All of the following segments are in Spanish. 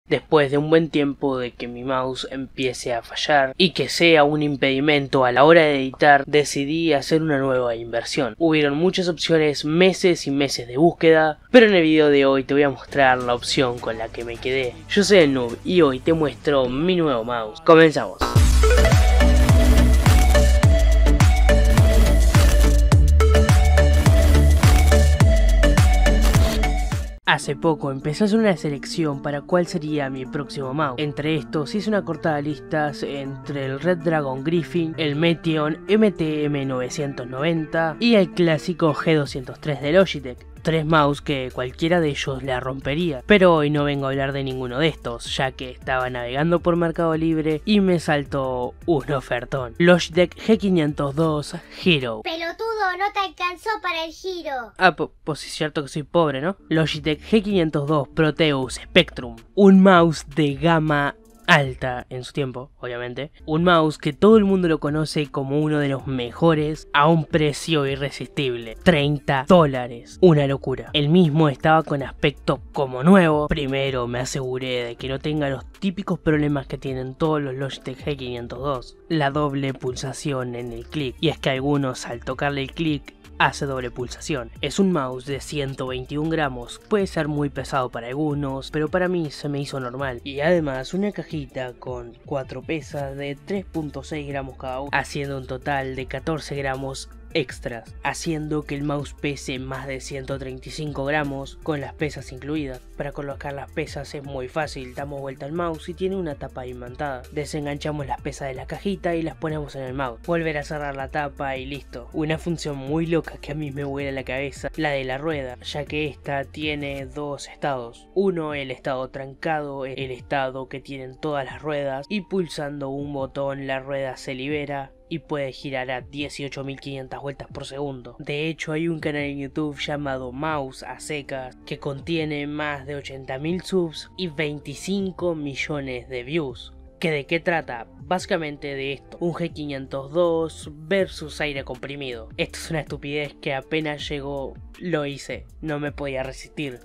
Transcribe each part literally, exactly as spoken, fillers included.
Después de un buen tiempo de que mi mouse empiece a fallar y que sea un impedimento a la hora de editar, decidí hacer una nueva inversión. Hubieron muchas opciones, meses y meses de búsqueda, pero en el video de hoy te voy a mostrar la opción con la que me quedé. Yo soy el Noob y hoy te muestro mi nuevo mouse. Comenzamos. Hace poco empecé a hacer una selección para cuál sería mi próximo mouse. Entre estos hice una cortada de listas entre el Red Dragon Griffin, el Meteon M T M novecientos noventa y el clásico G doscientos tres de Logitech. Tres mouse que cualquiera de ellos la rompería, pero hoy no vengo a hablar de ninguno de estos, ya que estaba navegando por Mercado Libre y me saltó un ofertón. Logitech G quinientos dos Hero. Pelotudo, no te alcanzó para el giro. Ah, pues es cierto que soy pobre, ¿no? Logitech G quinientos dos Proteus Spectrum, un mouse de gama alta en su tiempo, obviamente. Un mouse que todo el mundo lo conoce como uno de los mejores a un precio irresistible. treinta dólares. Una locura. El mismo estaba con aspecto como nuevo. Primero me aseguré de que no tenga los típicos problemas que tienen todos los Logitech G quinientos dos. La doble pulsación en el clic. Y es que algunos al tocarle el clic hace doble pulsación. Es un mouse de ciento veintiún gramos, puede ser muy pesado para algunos, pero para mí se me hizo normal. Y además una cajita con cuatro pesas de tres punto seis gramos cada uno, haciendo un total de catorce gramos extras, haciendo que el mouse pese más de ciento treinta y cinco gramos con las pesas incluidas. Para colocar las pesas es muy fácil, damos vuelta al mouse y tiene una tapa imantada. Desenganchamos las pesas de la cajita y las ponemos en el mouse. Volver a cerrar la tapa y listo. Una función muy loca que a mí me vuela la cabeza, la de la rueda, ya que esta tiene dos estados. Uno, el estado trancado, el estado que tienen todas las ruedas, y pulsando un botón la rueda se libera y puede girar a dieciocho mil quinientas vueltas por segundo. De hecho, hay un canal en YouTube llamado Mouse a Secas que contiene más de ochenta mil subs y veinticinco millones de views. ¿Que de qué trata? Básicamente de esto, un G quinientos dos versus aire comprimido. Esto es una estupidez que apenas llegó lo hice, no me podía resistir.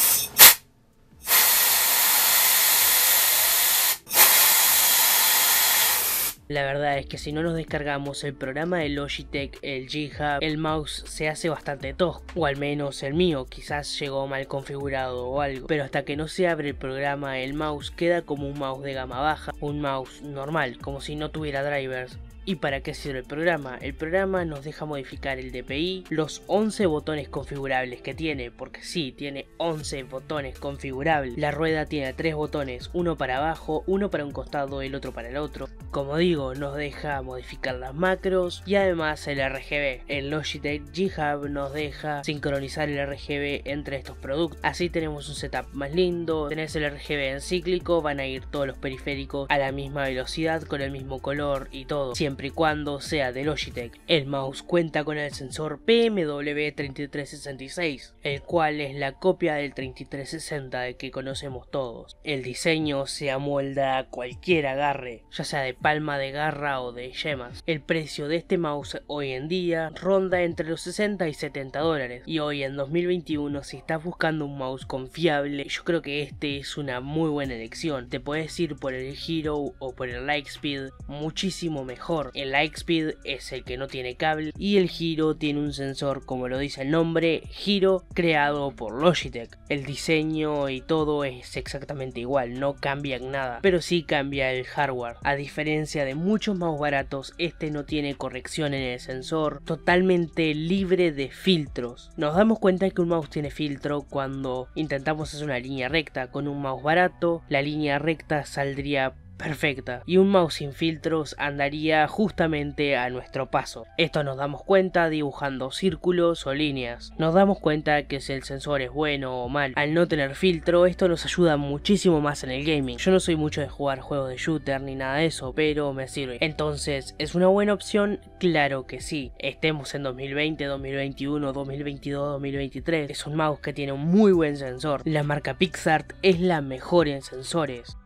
La verdad es que si no nos descargamos el programa de Logitech, el G-Hub, el mouse se hace bastante tosco, o al menos el mío, quizás llegó mal configurado o algo, pero hasta que no se abre el programa el mouse queda como un mouse de gama baja, un mouse normal, como si no tuviera drivers. ¿Y para qué sirve el programa? El programa nos deja modificar el D P I, los once botones configurables que tiene, porque sí, tiene once botones configurables. La rueda tiene tres botones, uno para abajo, uno para un costado y el otro para el otro. Como digo, nos deja modificar las macros y además el R G B. El Logitech G-Hub nos deja sincronizar el R G B entre estos productos. Así tenemos un setup más lindo, tenés el R G B en cíclico, van a ir todos los periféricos a la misma velocidad, con el mismo color y todo, siempre y cuando sea de Logitech. El mouse cuenta con el sensor P M W treinta y tres sesenta y seis, el cual es la copia del treinta y tres sesenta del que conocemos todos. El diseño se amolda a cualquier agarre, ya sea de palma de garra o de yemas. El precio de este mouse hoy en día ronda entre los sesenta y setenta dólares, y hoy en dos mil veintiuno si estás buscando un mouse confiable, yo creo que este es una muy buena elección. Te puedes ir por el Hero o por el Lightspeed, muchísimo mejor. El Lightspeed es el que no tiene cable y el Hero tiene un sensor, como lo dice el nombre, Hero, creado por Logitech. El diseño y todo es exactamente igual, no cambia nada, pero sí cambia el hardware. A diferencia de muchos mouse baratos, este no tiene corrección en el sensor, totalmente libre de filtros. Nos damos cuenta que un mouse tiene filtro cuando intentamos hacer una línea recta. Con un mouse barato, la línea recta saldría perfecta y un mouse sin filtros andaría justamente a nuestro paso. Esto nos damos cuenta dibujando círculos o líneas. Nos damos cuenta que si el sensor es bueno o mal. Al no tener filtro, esto nos ayuda muchísimo más en el gaming. Yo no soy mucho de jugar juegos de shooter ni nada de eso, pero me sirve. Entonces, ¿es una buena opción? Claro que sí. Estemos en dos mil veinte, dos mil veintiuno, dos mil veintidós, dos mil veintitrés. Es un mouse que tiene un muy buen sensor. La marca PixArt es la mejor en sensores.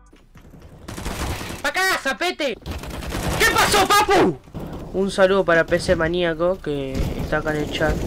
¡Acá, zapete! ¿Qué pasó, papu? Un saludo para P C Maníaco, que está acá en el chat.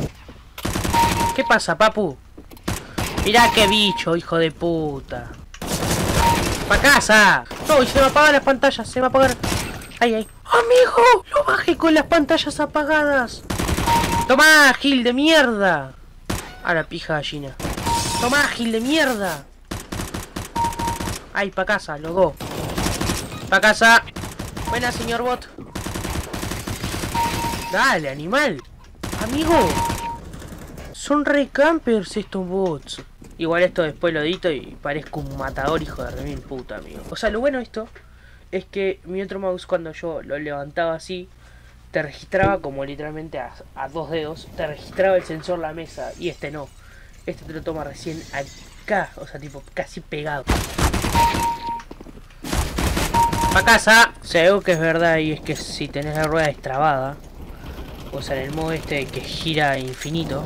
¿Qué pasa, papu? Mirá qué bicho, hijo de puta. ¡Pa' casa! ¡No! Y se me apagan las pantallas, se me apagan. ¡Ay, ay! ¡Amigo! ¡Lo bajé con las pantallas apagadas! ¡Tomá, Gil de mierda! A la pija gallina. ¡Tomá, Gil de mierda! ¡Ay, pa' casa, loco! ¡Pa' casa! Buena, señor bot. Dale, animal. Amigo. Son re campers estos bots. Igual esto después lo edito y parezco un matador, hijo de remil puta, amigo. O sea, lo bueno de esto es que mi otro mouse, cuando yo lo levantaba así, te registraba como literalmente a, a dos dedos. Te registraba el sensor la mesa y este no. Este te lo toma recién acá. O sea, tipo casi pegado. Pa' casa. O sea, algo que es verdad y es que si tenés la rueda destrabada, o sea, en el modo este que gira infinito,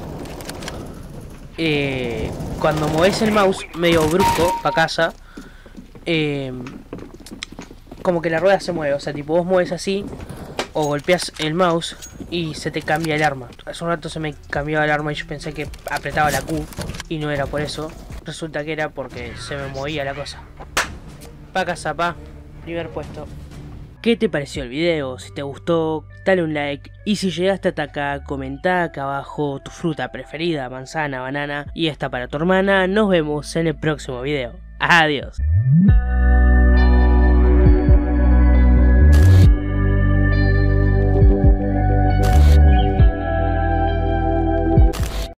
eh, cuando mueves el mouse medio brusco pa' casa, eh, como que la rueda se mueve. O sea, tipo vos mueves así o golpeas el mouse y se te cambia el arma. Hace un rato se me cambiaba el arma y yo pensé que apretaba la Q y no era por eso. Resulta que era porque se me movía la cosa. Pa' casa, pa. Primer puesto. ¿Qué te pareció el video? Si te gustó, dale un like. Y si llegaste hasta acá, comenta acá abajo tu fruta preferida, manzana, banana. Y esta para tu hermana. Nos vemos en el próximo video. Adiós.